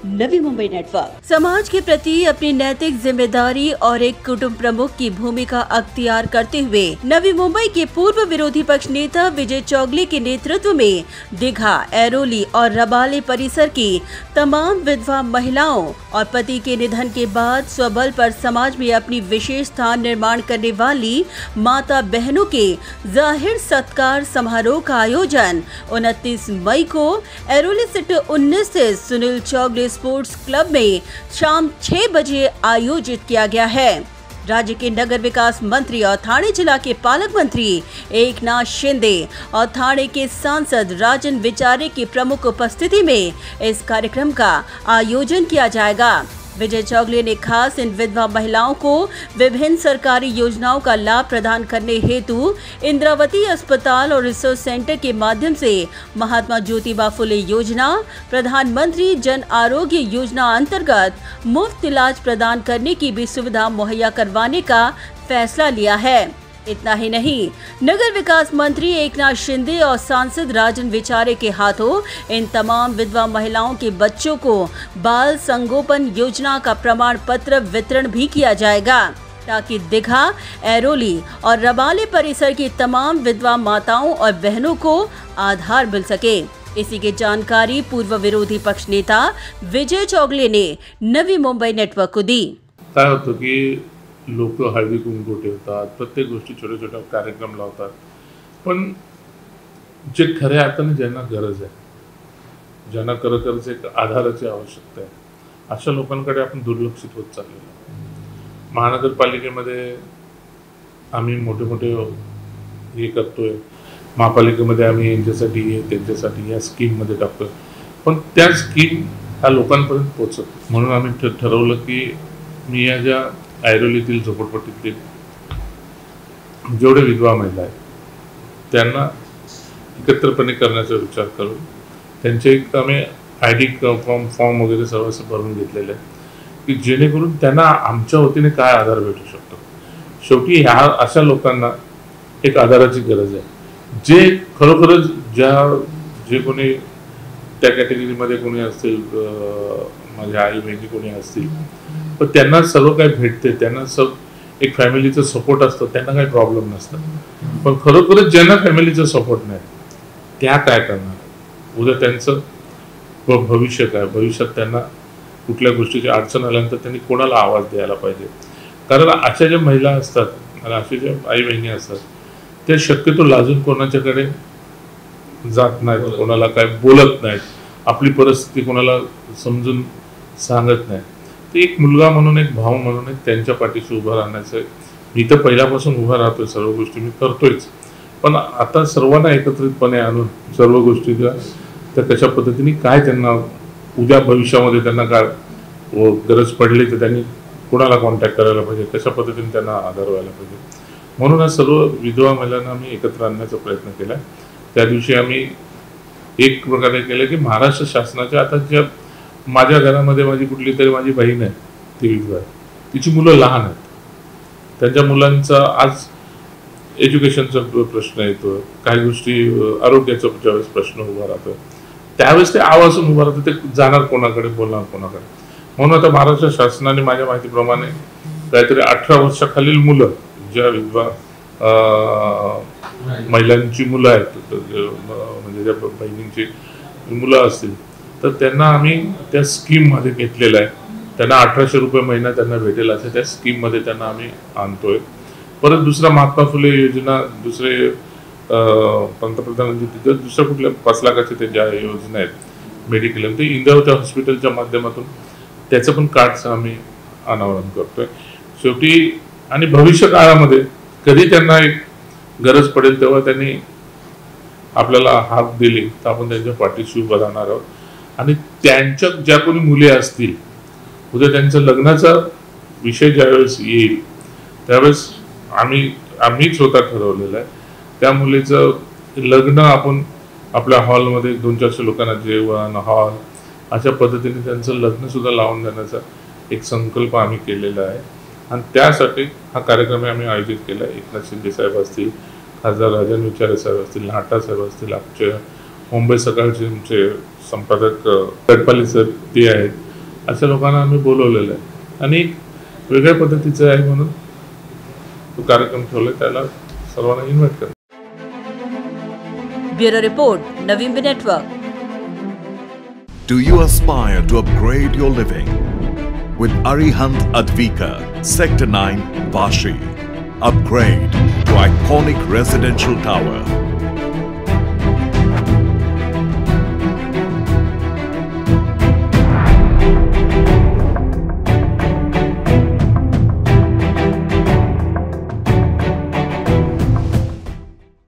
Navi Mumbai network समाज के प्रति अपनी नैतिक जिम्मेदारी और एक कुटुंब प्रमुख की भूमिका अख्तियार करते हुए नवी मुंबई के पूर्व विरोधी पक्ष नेता विजय चौगले के नेतृत्व में दीघा, ऐरोली और रबाले परिसर की तमाम विधवा महिलाओं और पति के निधन के बाद स्वबल पर समाज में अपनी विशेष स्थान निर्माण करने वाली माता बहनों के जाहिर सत्कार समारोह का आयोजन 29 मई को ऐरोली सेक्टर 19 से सुनील चौगले स्पोर्ट्स क्लब में शाम 6 बजे आयोजित किया गया है। राज्य के नगर विकास मंत्री और ठाणे जिला के पालक मंत्री एकनाथ शिंदे और ठाणे के सांसद राजन विचारे की प्रमुख उपस्थिति में इस कार्यक्रम का आयोजन किया जाएगा। विजय चौगले ने खास इन विधवा महिलाओं को विभिन्न सरकारी योजनाओं का लाभ प्रदान करने हेतु इंद्रावती अस्पताल और रिसर्च सेंटर के माध्यम से महात्मा ज्योतिबा फुले योजना, प्रधानमंत्री जन आरोग्य योजना अंतर्गत मुफ्त इलाज प्रदान करने की भी सुविधा मुहैया करवाने का फैसला लिया है। इतना ही नहीं, नगर विकास मंत्री एकनाथ शिंदे और सांसद राजन विचारे के हाथों इन तमाम विधवा महिलाओं के बच्चों को बाल संगोपन योजना का प्रमाण पत्र वितरण भी किया जाएगा, ताकि दीघा, ऐरोली और रबाले परिसर की तमाम विधवा माताओं और बहनों को आधार मिल सके। इसी की जानकारी पूर्व विरोधी पक्ष नेता विजय चौगले ने नवी मुंबई नेटवर्क को दी। लोक हळदी कुंकू ठेवतात, प्रत्येक गोष्टी छोटे छोटे कार्यक्रम लावतात, पण जे खऱ्या अर्थाने ज्यांना गरज आहे, ज्यांना खरंच एक आधाराची आवश्यकता आहे, अशा लोकांकडे आपण दुर्लक्षित होत चाललेलो आहे। महानगरपालिकेमध्ये आम्ही मोठे मोठे हे करतोय, महापालिकेमध्ये आम्ही यांच्यासाठी त्यांच्यासाठी या स्कीममध्ये टाकतोय, पण त्या स्कीम ह्या लोकांपर्यंत पोहोचत। म्हणून आम्ही ठरवलं की मी या ज्या ऐरोलीतील झोपडपट्टीतील जेवढे विधवा महिला आहेत त्यांना एकत्रपणे करण्याचा विचार करून त्यांचे एक आम्ही आयडी फॉर्म वगैरे सर्व भरून घेतलेले आहे की जेणेकरून त्यांना आमच्या वतीने काय आधार भेटू शकतो। शेवटी ह्या अशा लोकांना एक आधाराची गरज आहे, जे खरोखरच जे कोणी त्या कॅटेगरीमध्ये कोणी असतील, माझ्या आई बहिणी कोणी असतील, पण त्यांना सर्व काही भेटते, त्यांना एक फॅमिलीचा सपोर्ट असतो, त्यांना काही प्रॉब्लेम नसतात। पण खरोखरच ज्यांना फॅमिलीचा सपोर्ट नाही त्या काय करणार? उद्या त्यांचं भविष्य काय? भविष्यात त्यांना कुठल्या गोष्टीची अडचण आल्यानंतर त्यांनी कोणाला आवाज द्यायला पाहिजे? कारण अशा ज्या महिला असतात आणि अशा ज्या आई बहिणी असतात त्या शक्यतो लाजून कोणाच्याकडे जात नाहीत, कोणाला काय बोलत नाहीत, आपली परिस्थिती कोणाला समजून सांगत नाही। ते एक मुलगा म्हणून, एक भाऊ म्हणून त्यांच्या पाठीशी उभं राहण्याचं मी तर पहिल्यापासून उभा राहतोय, सर्व गोष्टी मी करतोयच, पण आता सर्वांना एकत्रितपणे आणून सर्व गोष्टी त्या कशा पद्धतीने काय त्यांना उद्या भविष्यामध्ये त्यांना काय गरज पडली तर त्यांनी कोणाला कॉन्टॅक्ट करायला पाहिजे, कशा पद्धतीने त्यांना आधार व्हायला पाहिजे, म्हणून सर्व विधवा महिलांना आम्ही एकत्र आणण्याचा प्रयत्न केला। त्या दिवशी आम्ही एक प्रकारे केलं की महाराष्ट्र शासनाच्या आता ज्या माझ्या घरामध्ये माझी कुठली तरी माझी बहीण आहे, ती विधवा आहे, तिची मुलं लहान आहेत, त्यांच्या मुलांचा आज एज्युकेशनचा प्रश्न येतो, काही गोष्टी आरोग्याचा ज्यावेळेस प्रश्न उभा राहतो त्यावेळेस ते आवाजून उभा राहतो, ते जाणार कोणाकडे, बोलणार कोणाकडे। म्हणून आता महाराष्ट्र शासनाने माझ्या माहितीप्रमाणे काहीतरी 18 वर्षाखालील मुलं ज्या विधवा महिलांची मुलं आहेत, म्हणजे ज्या बहिणींची मुलं असतील तर त्यांना आम्ही त्या स्कीममध्ये घेतलेलं आहे। त्यांना 1800 रुपये महिना त्यांना भेटेल असे त्या स्कीममध्ये त्यांना आम्ही आणतोय। परत दुसरा महात्मा फुले योजना, दुसरे पंतप्रधानांची तिथं दुसऱ्या कुठल्या 5 लाखाचे ते ज्या योजना आहेत मेडिक्लेम, ते इंद्रावती हॉस्पिटलच्या माध्यमातून त्याचं पण कार्डचं आम्ही अनावरण करतोय। शेवटी आणि भविष्य काळामध्ये कधी त्यांना एक गरज पडेल तेव्हा त्यांनी आपल्याला हात दिली तर आपण त्यांच्या पाठीशी उभं राहणार आहोत। आणि त्यांच्या ज्या कोणी मुले असतील, उद्या त्यांच्या लग्नाचा विषय ज्यावेळेस येईल त्यावेळेस आम्ही स्वतः ठरवलेलं आहे त्या मुलीचं लग्न आपण आपल्या हॉलमध्ये 200-400 लोकांना जेवण, हॉल अशा पद्धतीने त्यांचं लग्न सुद्धा लावून देण्याचा एक संकल्प आम्ही केलेला आहे। आणि त्यासाठी हा कार्यक्रम आम्ही आयोजित केला आहे। एकनाथ शिंदे साहेब असतील, खासदार राजन विचारे साहेब असतील, नाटा साहेब असतील, आमचे मुंबई सकाळचे आमचे संपादक गडपाली सर ते आहेत, अशा लोकांना आम्ही बोलवलेलं आहे आणि एक वेगळ्या पद्धतीचं आहे म्हणून तो कार्यक्रम ठेवलाय, त्याला सर्वांना इन्व्हाइट करा. Bureau report, Navin network. Do you aspire to upgrade your living? With Arihant Advika, Sector 9, Vashi. Upgrade to iconic residential tower